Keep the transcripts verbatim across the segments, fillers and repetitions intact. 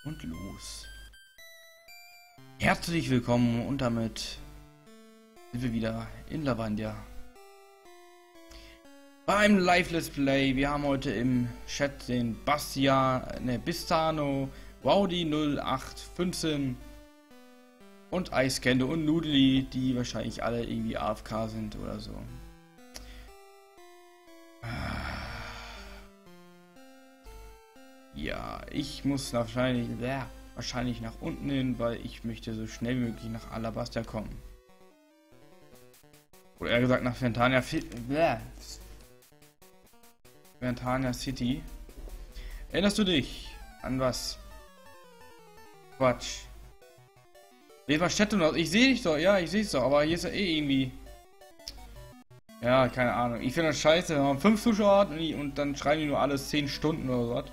Und los. Herzlich willkommen und damit sind wir wieder in Lavandia. Beim Live-Let's Play. Wir haben heute im Chat den Bastia, ne, Bistano, Wowdy null acht fünfzehn und Eiskende und Noodly, die wahrscheinlich alle irgendwie A F K sind oder so. Ja, ich muss wahrscheinlich, ja, wahrscheinlich nach unten hin, weil ich möchte so schnell wie möglich nach Alabasta kommen. Oder eher gesagt nach Ventania, Ventania City. Erinnerst du dich an was? Quatsch. Wer war Städte noch? Ich sehe dich doch, ja, ich sehe es doch, aber hier ist ja eh irgendwie. Ja, keine Ahnung. Ich finde das scheiße, wir haben fünf Zuschauer und, und dann schreiben die nur alles zehn Stunden oder so.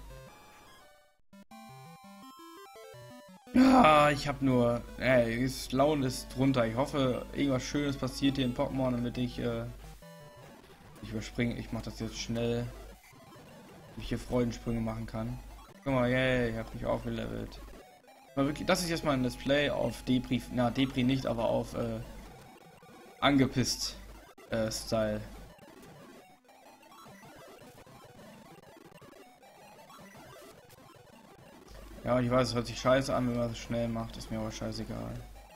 Ja, ich habe nur. Ey, das Laune ist drunter. Ich hoffe, irgendwas Schönes passiert hier in Pokémon, damit ich. Äh, ich überspringe. Ich mache das jetzt schnell. Damit ich hier Freudensprünge machen kann. Guck mal, yay, ich habe mich aufgelevelt. Aber wirklich, das ist jetzt mal ein Display auf Depri. Na, Depri nicht, aber auf. Äh, angepisst äh, Style. Ja, ich weiß, es hört sich scheiße an, wenn man es schnell macht, ist mir aber scheißegal.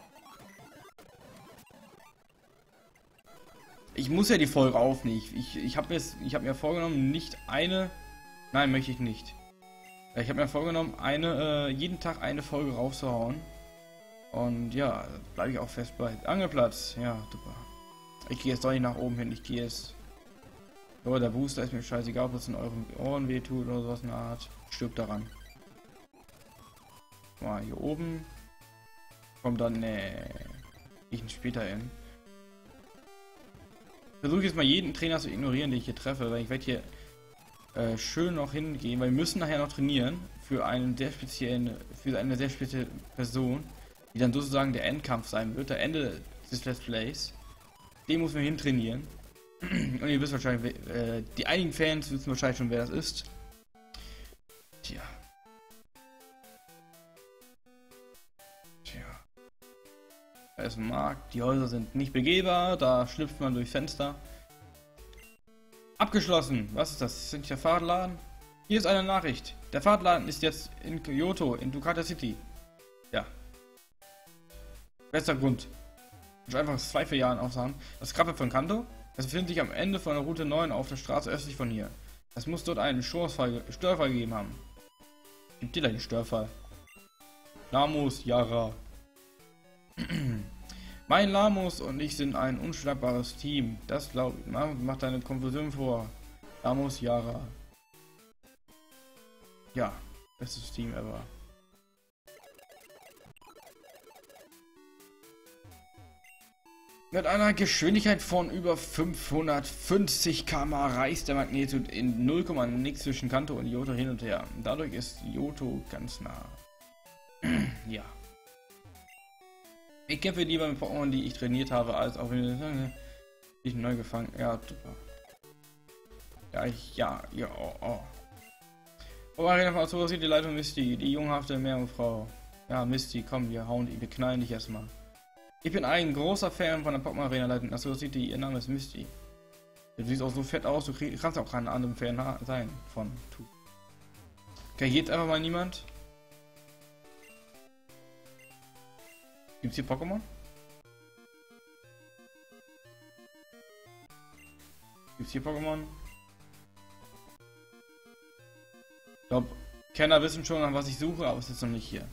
Ich muss ja die Folge aufnehmen. Ich, ich habe hab mir vorgenommen, nicht eine... Nein, möchte ich nicht. Ich habe mir vorgenommen, eine, äh, jeden Tag eine Folge rauszuhauen. Und ja, bleibe ich auch fest bei. Angelplatz, ja, super. Ich gehe jetzt doch nicht nach oben hin, ich gehe jetzt... So, der Booster ist mir scheißegal, ob es in euren Ohren wehtut oder sowas in der Art. Stirbt daran. Mal hier oben. Kommt dann, ne. Ich später hin. Versuche jetzt mal jeden Trainer zu ignorieren, den ich hier treffe, weil ich werde hier äh, schön noch hingehen, weil wir müssen nachher noch trainieren für einen sehr speziellen, für eine sehr spezielle Person, die dann sozusagen der Endkampf sein wird, der Ende des Let's Plays. Den muss man hin trainieren. Und ihr wisst wahrscheinlich, äh, die einigen Fans wissen wahrscheinlich schon, wer das ist. Tja. Da ist ein Markt, die Häuser sind nicht begehbar, da schlüpft man durch Fenster. Abgeschlossen. Was ist das? Ist das nicht der Fahrradladen? Hier ist eine Nachricht. Der Fahrradladen ist jetzt in Kyoto, in Ducata City. Ja. Bester Grund. Ich einfach zwei, vier Jahren aufsagen. Das Krabbel von Kanto. Das befindet sich am Ende von der Route neun auf der Straße östlich von hier. Es muss dort einen Störfall, Störfall gegeben haben. Gibt dir einen Störfall? Lamus, Yara. Mein Lamus und ich sind ein unschlagbares Team. Das glaube ich. Macht deine Konfusion vor. Lamus, Yara. Ja, bestes Team ever. Mit einer Geschwindigkeit von über fünfhundertfünfzig Kilometer pro Stunde reist der Magnet in null Komma nix zwischen Kanto und Johto hin und her. Dadurch ist Johto ganz nah. Ja. Ich kämpfe lieber mit Pokémon, die ich trainiert habe, als auch wenn ich neu gefangen. Ja, super. Ja, ich, ja, ja, oh, oh. Oh, Arena von Azura sieht die Leitung Misty, die junghafte Meerjungfrau. Ja, Misty, komm, wir hauen die, wir knallen dich erstmal. Ich bin ein großer Fan von der Pokémon Arena Leitung Azura City, ihr Name ist Misty. Du siehst auch so fett aus, du krieg, kannst auch keinen anderen Fan sein von Tu. Okay, hier jetzt einfach mal niemand. Gibt's hier Pokémon? Gibt's hier Pokémon? Ich glaube, Kenner wissen schon, an was ich suche, aber es ist noch nicht hier.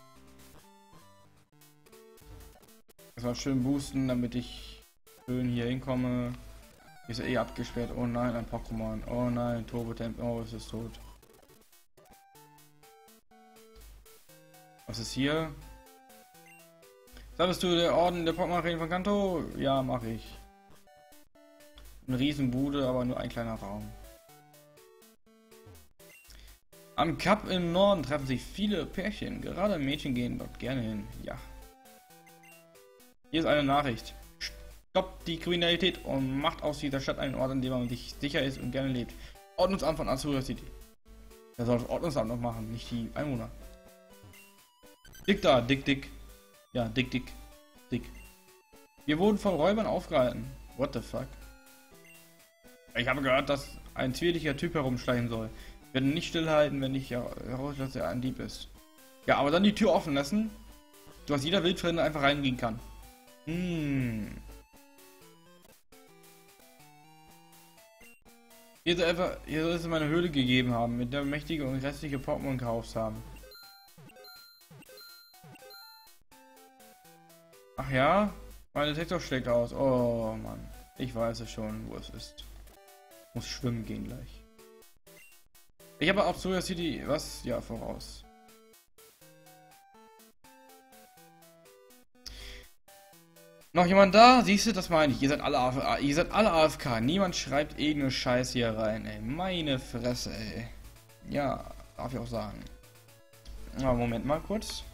Erstmal schön boosten, damit ich schön hier hinkomme. Hier ist ja eh abgesperrt. Oh nein, ein Pokémon. Oh nein, Turbo-Temp. Oh, es ist tot. Was ist hier? Sagst du der Orden der Pokémon von Kanto? Ja, mache ich. Eine Riesenbude, aber nur ein kleiner Raum. Am Kap im Norden treffen sich viele Pärchen. Gerade Mädchen gehen dort gerne hin. Ja. Hier ist eine Nachricht. Stoppt die Kriminalität und macht aus dieser Stadt einen Ort, an dem man sich sicher ist und gerne lebt. Ordnungsamt von Azura City. Wer soll das Ordnungsamt noch machen? Nicht die Einwohner. Dick da, dick, dick. Ja, dick, dick, dick. Wir wurden von Räubern aufgehalten. What the fuck? Ich habe gehört, dass ein zwieliger Typ herumschleichen soll. Ich werde nicht stillhalten, wenn ich heraus, dass er ein Dieb ist. Ja, aber dann die Tür offen lassen, sodass jeder Wildfremde einfach reingehen kann. Hm. Hier soll, einfach, hier soll es meine Höhle gegeben haben, mit der mächtige und restliche Pokémon gekauft haben. Ach ja? Mein Detektor schlägt aus. Oh Mann. Ich weiß es schon, wo es ist. Muss schwimmen gehen gleich. Ich habe auch Soja City was? Ja, voraus. Noch jemand da? Siehst du, das meine ich. Ihr seid alle A F K. Ihr seid alle A F K. Niemand schreibt irgendeine Scheiße hier rein, ey. Meine Fresse, ey. Ja, darf ich auch sagen. Aber Moment mal kurz.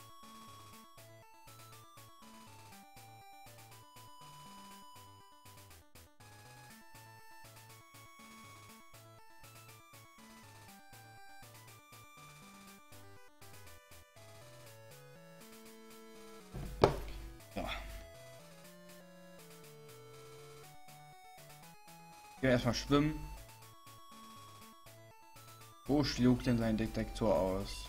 Ja. Ich will erstmal schwimmen. Wo schlug denn sein Detektor aus?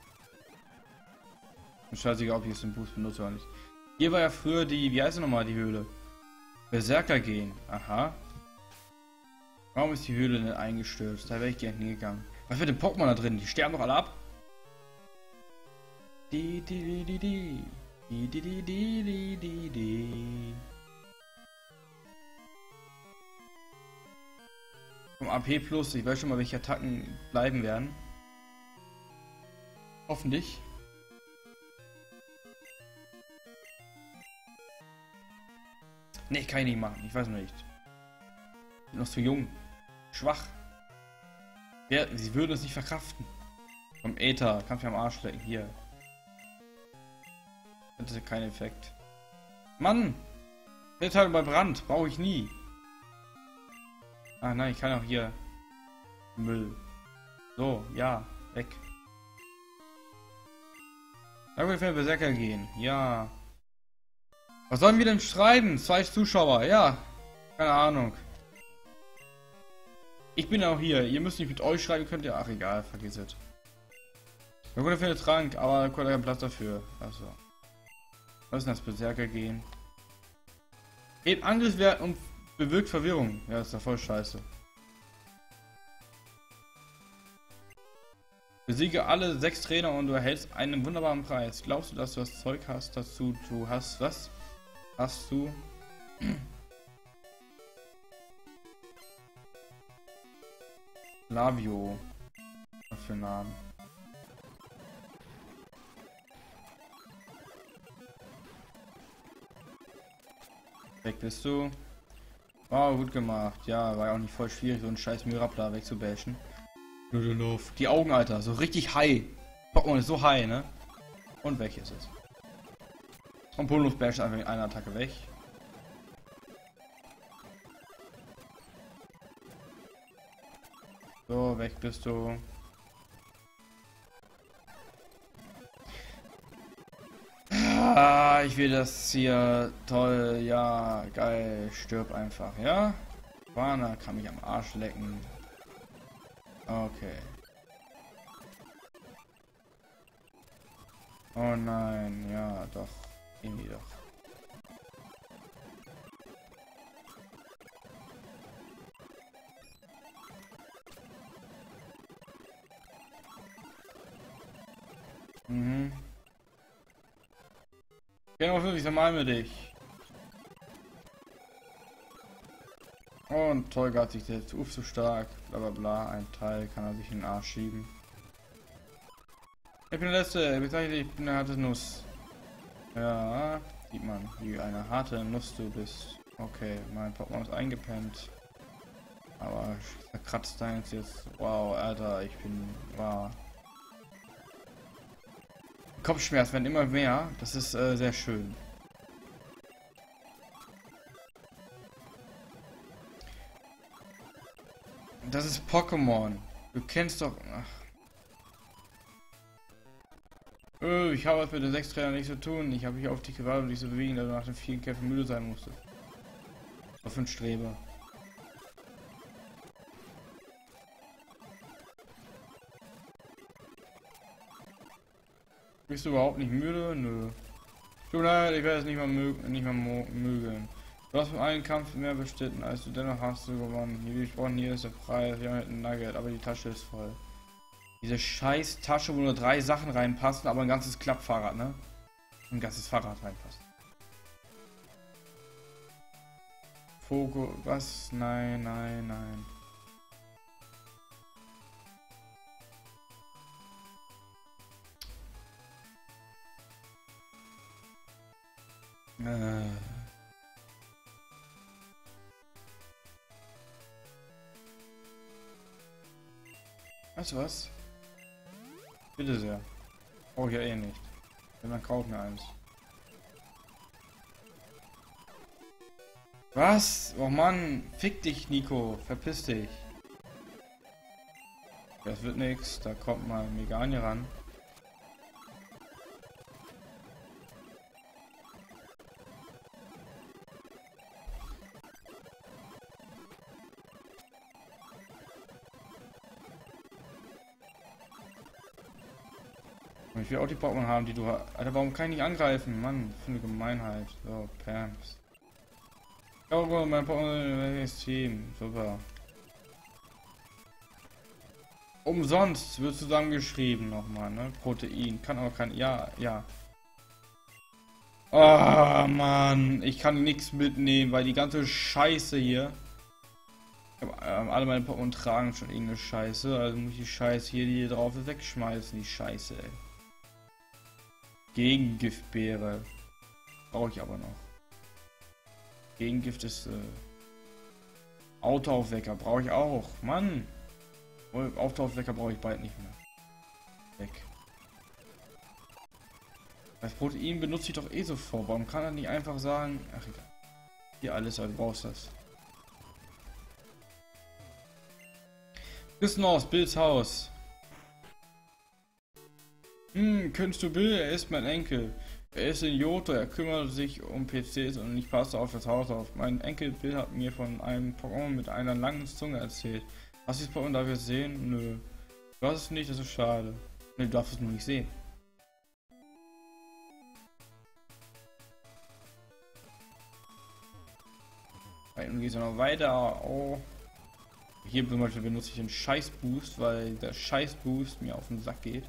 Und scheißegal, ob ich es im Boost benutze oder nicht. Hier war ja früher die, wie heißt sie nochmal, die Höhle? Berserker gehen. Aha. Warum ist die Höhle denn eingestürzt? Da wäre ich gerne hingegangen. Was mit den Pokémon da drin? Die sterben doch alle ab. Die, die, die, die, die, die, die, die, die, die, die. Vom A P Plus, ich weiß schon mal, welche Attacken bleiben werden. Hoffentlich. Ne, kann ich nicht machen, ich weiß noch nicht. Bin noch zu jung. Schwach. Ja, sie würden es nicht verkraften. Vom Äther, kannst du am Arsch lecken, hier. Das ist kein Effekt. Mann! Metall bei Brand, brauche ich nie. Ah nein, ich kann auch hier Müll. So, ja, weg. Da will für Berserker gehen. Ja. Was sollen wir denn schreiben? Zwei Zuschauer, ja. Keine Ahnung. Ich bin auch hier. Ihr müsst nicht mit euch schreiben, könnt ihr. Ach egal, vergiss es. Wir können für den Trank, aber da keinen Platz dafür. Also. Was ist das Berserker gehen? Hebt Angriffswert und bewirkt Verwirrung. Ja, ist doch voll scheiße. Besiege alle sechs Trainer und du erhältst einen wunderbaren Preis. Glaubst du, dass du das Zeug hast, dazu du hast was? Hast du? Lavio. Was für Namen? Weg bist du. Wow, gut gemacht. Ja, war ja auch nicht voll schwierig, so einen scheiß Mirapla wegzubashen. Die Augen, Alter, so richtig high. Pokémon ist so high, ne? Und weg ist es. Und Polus basht einfach in einer Attacke weg. So, weg bist du. Ah, ich will das hier toll, ja, geil, stirb einfach, ja? Warner kann mich am Arsch lecken. Okay. Oh nein, ja, doch, irgendwie doch. Mhm. Genau, fünfzig normal mit dich. Und Tolga hat sich jetzt uff so stark, bla bla bla, ein Teil kann er sich in den Arsch schieben. Ich bin der Letzte, bezeichne ich bin eine harte Nuss. Ja, sieht man, wie eine harte Nuss du bist. Okay, mein Pokémon ist eingepennt. Aber zerkratzt deins jetzt. Wow, Alter, ich bin, wow. Kopfschmerz werden immer mehr, das ist äh, sehr schön. Das ist Pokémon. Du kennst doch... Ach. Äh, ich habe was mit den sechs Trainer nicht zu tun. Ich habe mich auf dich gewartet und dich zu bewegen, da du nach den vielen Kämpfen müde sein musstest. Was für ein Streber. Bist du überhaupt nicht müde? Nö. Tut mir leid, ich werde es nicht mal mögen, nicht mal mögen. Du hast mit einem Kampf mehr bestritten, als du dennoch hast du gewonnen. Wie gesprochen, hier ist der Preis, wir haben ein Nugget, aber die Tasche ist voll. Diese scheiß Tasche, wo nur drei Sachen reinpassen, aber ein ganzes Klappfahrrad, ne? Ein ganzes Fahrrad reinpasst. Fokus, was? Nein, nein, nein. Äh. Weißt du was? Bitte sehr. Brauche ich ja eh nicht. Wenn man kauft mir eins. Was? Oh Mann, fick dich, Nico. Verpiss dich. Das wird nix. Da kommt mal Megane ran. Ich will auch die Pokémon haben, die du hast. Alter, warum kann ich nicht angreifen? Mann, für eine Gemeinheit. So, Pams. Oh, mein Pokémon Team. Super. Umsonst wird zusammengeschrieben nochmal, ne? Protein. Kann aber kein. Ja, ja. Oh Mann, ich kann nichts mitnehmen, weil die ganze Scheiße hier. Ich hab, ähm, alle meine Pokémon tragen schon irgendeine Scheiße, also muss ich die Scheiße hier, die hier drauf ist, wegschmeißen, die Scheiße, ey. Gegengiftbeere. Brauche ich aber noch. Gegengift ist äh, Autoaufwecker. Brauche ich auch. Mann. Autoaufwecker brauche ich bald nicht mehr. Weg. Das Protein benutze ich doch eh sofort. Warum kann er nicht einfach sagen... Ach egal. Hier alles, also brauchst das. Küssen aus, Bills Haus. Hm, kennst du Bill? Er ist mein Enkel. Er ist in Johto, er kümmert sich um P Cs und ich passe auf das Haus auf. Mein Enkel Bill hat mir von einem Pokémon mit einer langen Zunge erzählt. Hast du das Pokémon dafür sehen? Nö. Du hast es nicht, das ist schade. Ne, du darfst es nur nicht sehen. Nun geht es noch weiter. Oh. Hier zum Beispiel benutze ich den Scheiß-Boost, weil der Scheiß-Boost mir auf den Sack geht.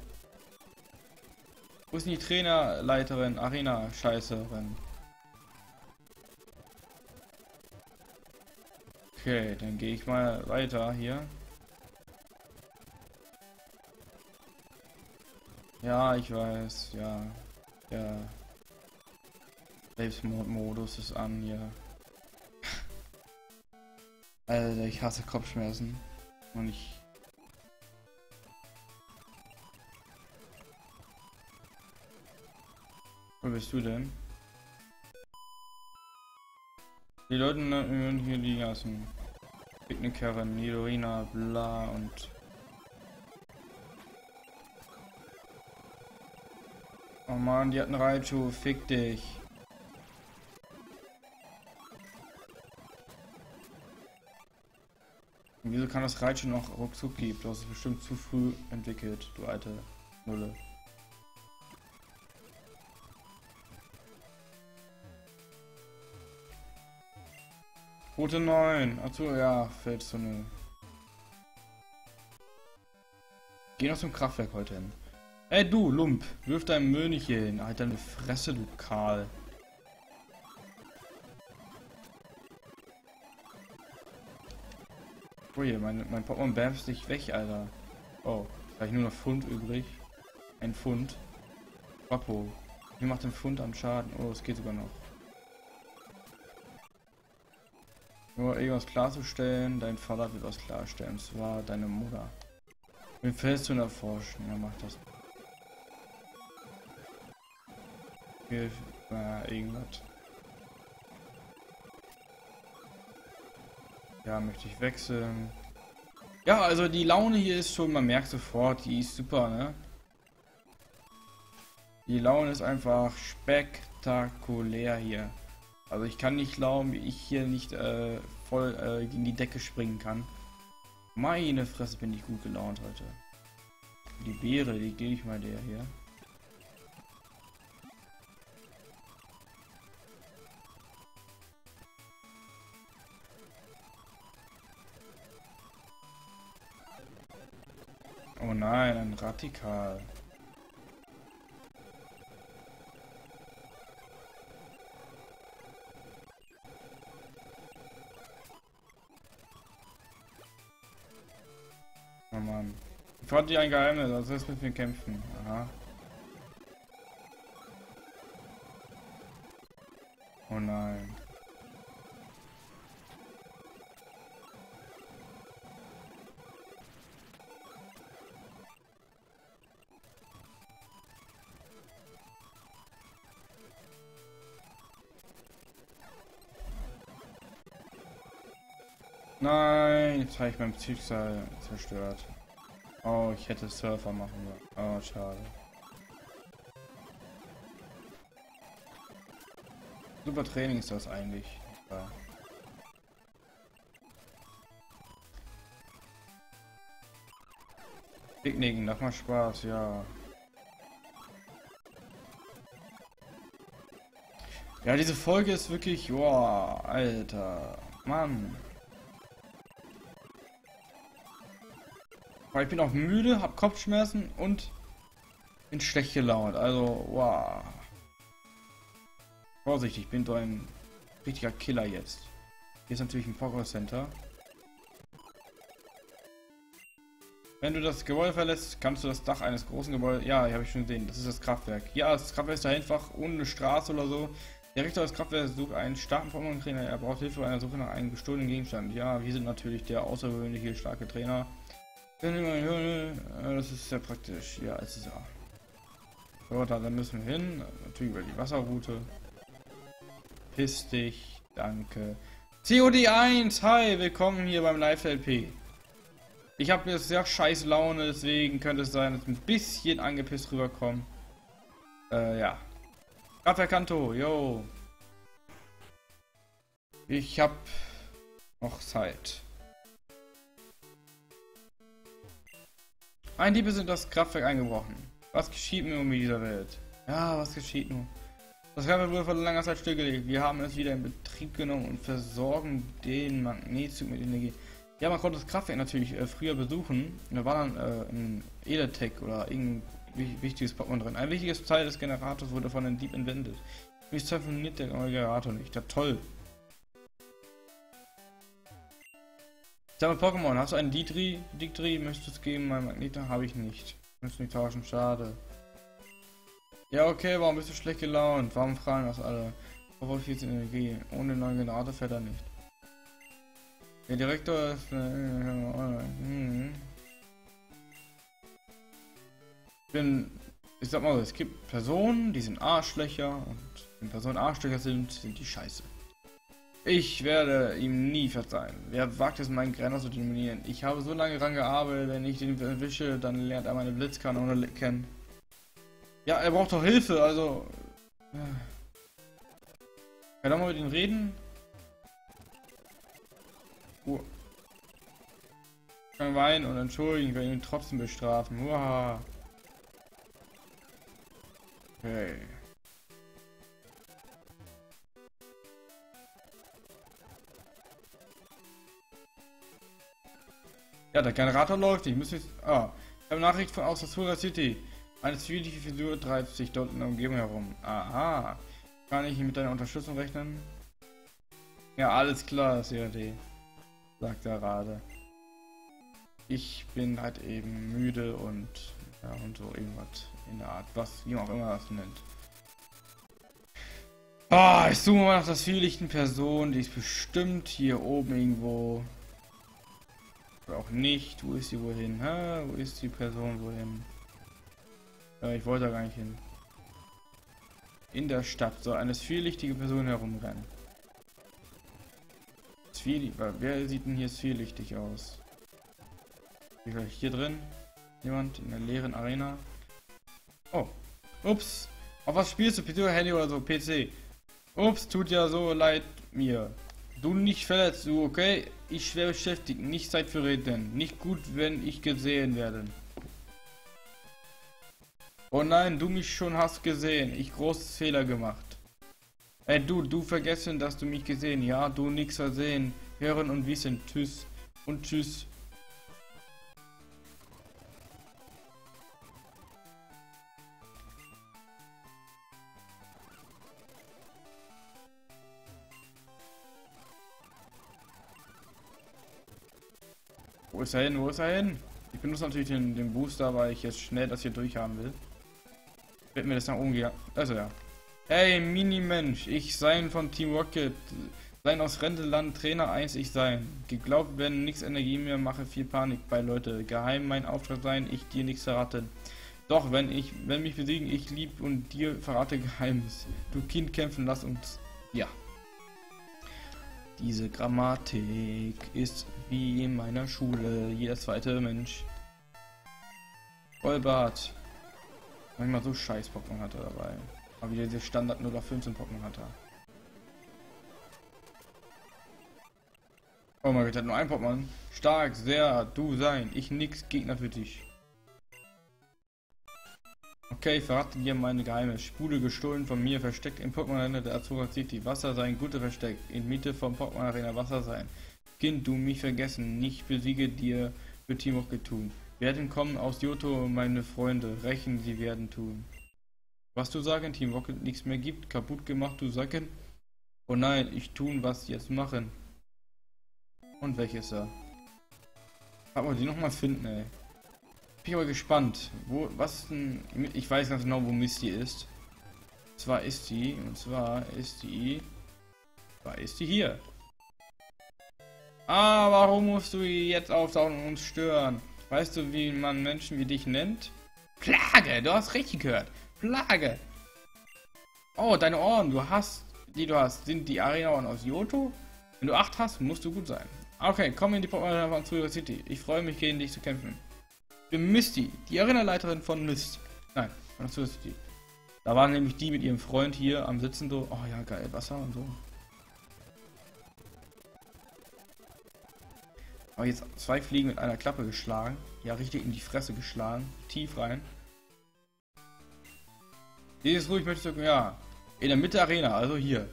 Wo ist denn die Trainerleiterin? Arena Scheißerin. Okay, dann gehe ich mal weiter hier. Ja, ich weiß, ja. Ja. Selbstmordmodus ist an hier. Alter, ich hasse Kopfschmerzen. Und ich... Wo bist du denn? Die Leute würden hier liegen lassen. Picknickerin, Nidorina, bla und... Oh man, die hatten Raichu, fick dich. Und wieso kann das Raichu noch ruckzuck gibt? Du hast es bestimmt zu früh entwickelt, du alte Nulle. Route neun. Achso, ja, fällt so eine. Geh noch zum Kraftwerk heute hin. Ey du, Lump, wirf deinen Müll nicht hier hin. Halt deine Fresse, du Karl. Oh je, mein, mein Pokémon bämst dich weg, Alter. Oh, da habe ich nur noch Pfund übrig. Ein Pfund. Papo. Wie macht den Pfund an Schaden? Oh, es geht sogar noch. Nur irgendwas klarzustellen, dein Vater wird was klarstellen, und zwar deine Mutter. Wen fällst du in erforschen? Ja, mach das. Hier, äh, irgendwas. Ja, möchte ich wechseln. Ja, also die Laune hier ist schon, man merkt sofort, die ist super, ne? Die Laune ist einfach spektakulär hier. Also ich kann nicht glauben, wie ich hier nicht äh, voll äh, gegen die Decke springen kann. Meine Fresse, bin ich gut gelaunt heute. Die Beere, die gebe ich mal der hier. Oh nein, ein Radikal. Oh Mann. Ich fand die ein Geheimnis, also jetzt müssen wir kämpfen. Aha. Oh nein. Nein, jetzt habe ich mein Schicksal zerstört. Oh, ich hätte Surfer machen sollen. Oh, schade. Super Training ist das eigentlich. Ja. Picknicken, mach mal Spaß, ja. Ja, diese Folge ist wirklich, boah, Alter, Mann. Ich bin auch müde, hab Kopfschmerzen und bin schlecht gelaunt. Also, wow. Vorsicht, ich bin so ein richtiger Killer jetzt. Hier ist natürlich ein Power Center. Wenn du das Gebäude verlässt, kannst du das Dach eines großen Gebäudes... Ja, habe ich schon gesehen. Das ist das Kraftwerk. Ja, das Kraftwerk ist da einfach ohne eine Straße oder so. Der Richter des Kraftwerks sucht einen starken Pokémon-Trainer. Er braucht Hilfe bei einer Suche nach einem gestohlenen Gegenstand. Ja, wir sind natürlich der außergewöhnliche starke Trainer. Das ist sehr praktisch. Ja, es ist ja. So, dann müssen wir hin. Natürlich über die Wasserroute. Piss dich. Danke. C O D eins. Hi, willkommen hier beim Live-L P. Ich habe jetzt sehr scheiß Laune, deswegen könnte es sein, dass ich ein bisschen angepisst rüberkomme. Äh, ja. Kanto, yo. Ich hab noch Zeit. Ein Diebe sind das Kraftwerk eingebrochen. Was geschieht mir um dieser Welt? Ja, was geschieht nun? Das Kraftwerk wurde vor langer Zeit stillgelegt. Wir haben es wieder in Betrieb genommen und versorgen den Magnetzug mit Energie. Ja, man konnte das Kraftwerk natürlich äh, früher besuchen. Da war dann äh, ein Eletech oder irgendein wichtiges Pokémon drin. Ein wichtiges Teil des Generators wurde von einem Dieb entwendet. Wie funktioniert der Generator nicht? Ja, toll. Sag mal, Pokémon, hast du einen Didri? Didri, möchtest du es geben? Mein Magneto habe ich nicht. Müssen nicht tauschen, schade. Ja, okay, warum bist du schlecht gelaunt? Warum fragen das alle? Obwohl viel Energie. Ohne den neuen Generator fährt er nicht. Der Direktor ist. Äh, hm. Ich bin. Ich sag mal so, es gibt Personen, die sind Arschlöcher und wenn Personen Arschlöcher sind, sind die scheiße. Ich werde ihm nie verzeihen. Wer wagt es, meinen Grenner zu dominieren? Ich habe so lange daran gearbeitet, wenn ich den erwische, dann lernt er meine Blitzkanone kennen. Ja, er braucht doch Hilfe, also. Kann doch mal mit ihm reden? Uh. Ich kann weinen und entschuldigen, ich werde ihn trotzdem bestrafen. Uah. Okay. Ja, der Generator läuft. Ich muss jetzt. Ah, ich habe Nachricht von aus der Sura City. Eine zwielichtige Figur treibt sich dort in der Umgebung herum. Aha. Kann ich mit deiner Unterstützung rechnen? Ja, alles klar, C A D. Sagt der Rade. Ich bin halt eben müde und ja und so irgendwas in der Art, was wie auch immer das nennt. Ah, ich suche mal nach der zwielichten Person, die ist bestimmt hier oben irgendwo. Oder auch nicht. Wo ist sie wohin? Ha, wo ist die Person wohin? Ja, ich wollte da gar nicht hin. In der Stadt soll eine zwielichtige Person herumrennen. Zwielichtig, wer sieht denn hier zwielichtig aus? Hier drin? Jemand in der leeren Arena? Oh, ups. Auf was spielst du? P C oder Handy oder so? P C. Ups, tut ja so leid mir. Du nicht verletzt, du, okay? Ich schwer beschäftigt, nicht Zeit für Reden. Nicht gut, wenn ich gesehen werde. Oh nein, du mich schon hast gesehen. Ich großes Fehler gemacht. Ey, du, du vergessen, dass du mich gesehen. Ja, du nix versehen. Hören und wissen. Tschüss und tschüss. Wo ist er hin? Wo ist er hin? Ich benutze natürlich den, den Booster, weil ich jetzt schnell das hier durchhaben will. Wird mir das nach oben gehen? Also ja. Hey, Mini-Mensch, ich sein von Team Rocket. Sein aus Renteland, Trainer eins, ich sein. Geglaubt, wenn nix Energie mehr, mache viel Panik bei Leute. Geheim mein Auftrag sein, ich dir nichts verraten. Doch, wenn ich, wenn mich besiegen, ich lieb und dir verrate Geheimnis. Du Kind kämpfen, lass uns. Ja. Diese Grammatik ist wie in meiner Schule. Jeder zweite Mensch. Vollbart. Manchmal so scheiß Pokémon hat er dabei. Aber wieder diese Standard null auf fünfzehn Pokémon hat er. Oh mein Gott, hat nur ein Pokémon. Stark, sehr, du sein. Ich nix, Gegner für dich. Okay, verrate dir meine Geheime. Spule gestohlen von mir, versteckt im Pokémon Arena der Azura City. Wasser sein, gute Versteck. In Mitte vom Pokémon Arena Wasser sein. Kind, du mich vergessen. Nicht besiege dir, wird Team auch getun. Werden kommen aus Johto, meine Freunde. Rächen, sie werden tun. Was du sagen, Team Rocket nichts mehr gibt. Kaputt gemacht, du Sacken. Oh nein, ich tun, was jetzt machen. Und welches da? Aber die nochmal finden, ey. Bin ich aber gespannt. Wo, was denn? Ich weiß ganz genau, wo Misty ist. Und zwar ist die, und zwar ist die. War ist die hier? Ah, warum musst du jetzt auftauchen und uns stören? Weißt du, wie man Menschen wie dich nennt? Plage, du hast richtig gehört. Plage. Oh, deine Ohren, du hast, die du hast, sind die Arena-Ohren aus Johto? Wenn du acht hast, musst du gut sein. Okay, komm in die Pokémon von Azura City. Ich freue mich, gegen dich zu kämpfen. Ich bin Misty, die Arena-Leiterin von Mist. Nein, von Azura City. Da waren nämlich die mit ihrem Freund hier am Sitzen so. Oh ja, geil, Wasser und so. Aber jetzt zwei Fliegen mit einer Klappe geschlagen. Ja, richtig in die Fresse geschlagen. Tief rein. Hier ist ruhig, möchtest du. Ja. In der Mitte der Arena, also hier.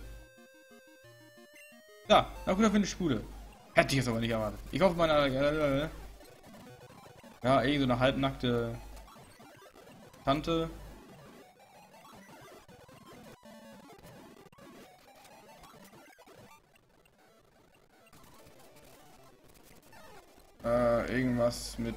Da, na gut, auf eine Spule. Hätte ich jetzt aber nicht erwartet. Ich hoffe, meine. Ja, irgend so eine halbnackte Tante. Äh, irgendwas mit.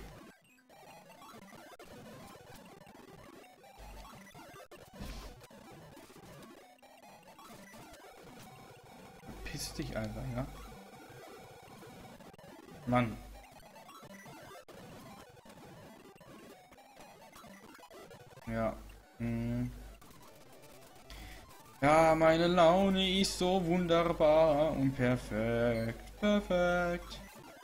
Piss dich einfach, ja? Mann. Ja. Hm. Ja, meine Laune ist so wunderbar und perfekt. Perfekt.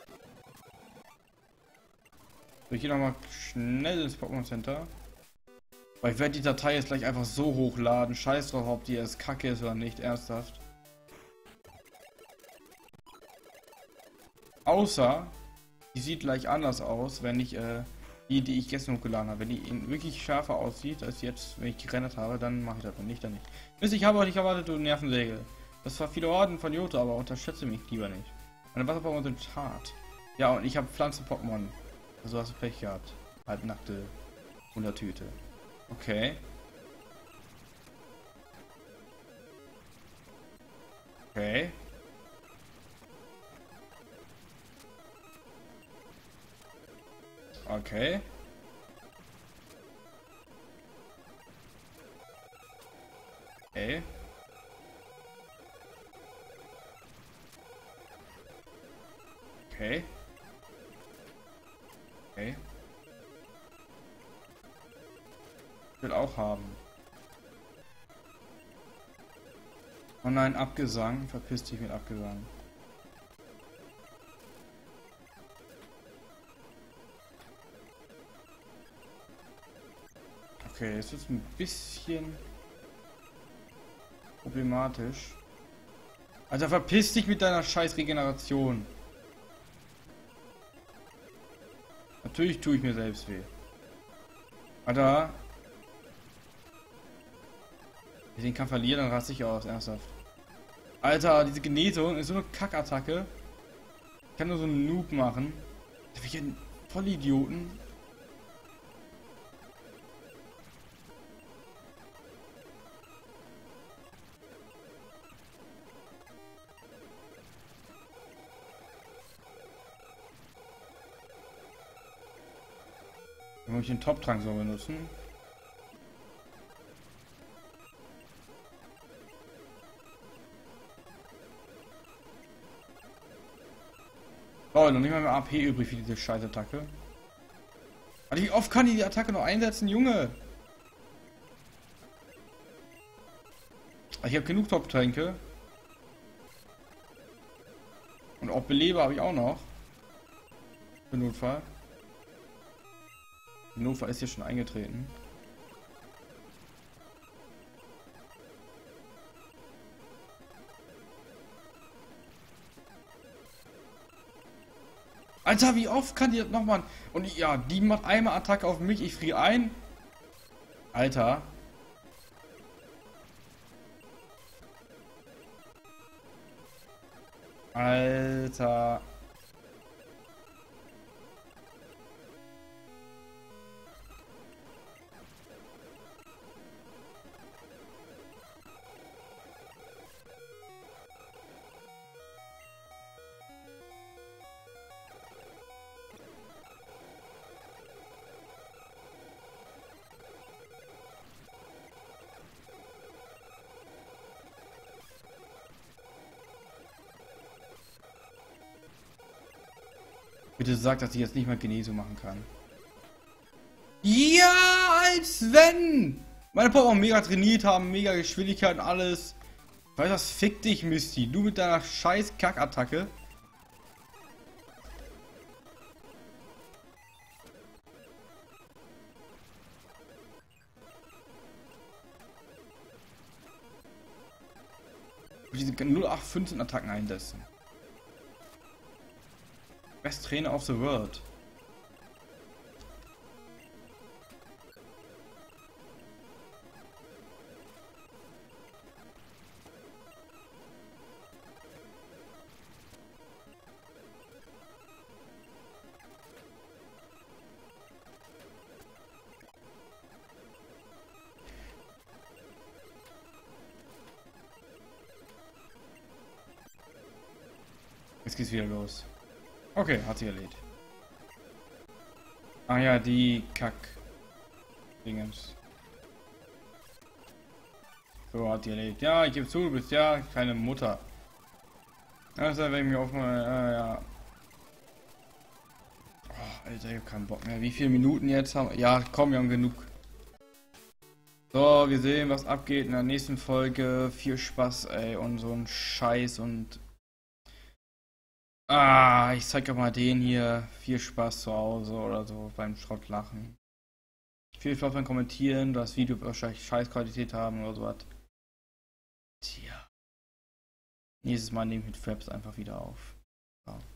So, ich gehe nochmal schnell ins Pokémon Center. Weil ich werde die Datei jetzt gleich einfach so hochladen. Scheiß drauf, ob die jetzt kacke ist oder nicht. Ernsthaft. Außer, die sieht gleich anders aus, wenn ich äh, die, die ich gestern hochgeladen habe. Wenn die wirklich schärfer aussieht als jetzt, wenn ich gerendert habe, dann mache ich das. Wenn nicht, dann nicht. Mist, ich habe nicht erwartet, du Nervensäge. Das war viele Orden von Johto, aber unterschätze mich lieber nicht. Meine Wasser-Pokémon sind hart. Ja, und ich habe Pflanzen-Pokémon. Also hast du Pech gehabt. Halbnackte Wundertüte. Okay. Okay. Okay. Okay. Okay. Okay. Ich will auch haben. Oh nein, Abgesang. Verpiss dich mit Abgesang. Okay, es ist ein bisschen problematisch. Alter, verpiss dich mit deiner scheiß Regeneration. Natürlich tue ich mir selbst weh. Alter. Wenn ich den Kampf verliere, dann raste ich aus, ernsthaft. Alter, diese Genesung ist so eine Kackattacke. Ich kann nur so einen Noob machen. Da bin ich ein Vollidioten. Muss ich den Top-Trank so benutzen? Oh, noch nicht mal mehr A P übrig für diese Scheißattacke. Also wie oft kann die die Attacke noch einsetzen, Junge? Ich habe genug Top-Tränke. Und auch Beleber habe ich auch noch. Für Notfall. Der Notfall ist hier schon eingetreten. Alter, wie oft kann die das nochmal? Und ja, die macht einmal Attacke auf mich, ich friere ein. Alter. Alter. Bitte sag, dass ich jetzt nicht mal Genesung machen kann. Ja, als wenn! Meine Pokémon mega trainiert haben, mega Geschwindigkeit und alles. Weißt du was? Fick dich, Misty. Du mit deiner scheiß Kackattacke. Diese null acht fünfzehn Attacken einsetzen. Best Trainer of the World. Jetzt geht's wieder los. Okay, hat sich erledigt. Ah ja, die Kack-Dingens. So, hat die erledigt. Ja, ich gebe zu, du bist ja keine Mutter. Also, wenn ich mir auf mal, äh, ja. Oh, Alter, ich hab keinen Bock mehr. Wie viele Minuten jetzt haben? Ja, komm, wir haben genug. So, wir sehen, was abgeht in der nächsten Folge. Viel Spaß, ey, und so ein Scheiß und... Ah, ich zeig euch mal den hier. Viel Spaß zu Hause oder so beim Schrottlachen. Viel Spaß beim Kommentieren, das Video wird wahrscheinlich Scheißqualität haben oder sowas. Tja. Nächstes Mal nehme ich mit Fraps einfach wieder auf. Ja.